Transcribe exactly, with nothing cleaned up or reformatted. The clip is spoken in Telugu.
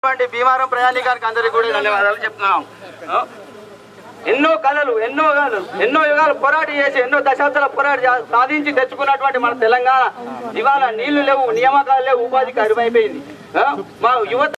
భీమారం ప్రయాణికానికి అందరికీ కూడా ధన్యవాదాలు చెప్తున్నాం. ఎన్నో కళలు ఎన్నో ఎన్నో యుగాలు పోరాటం చేసి ఎన్నో దశాబ్దాల పోరాటం సాధించి తెచ్చుకున్నటువంటి మన తెలంగాణ ఇవాళ నీళ్లు లేవు, నియామకాలు లేవు, ఉపాధికి అరువైపోయింది. మా యువత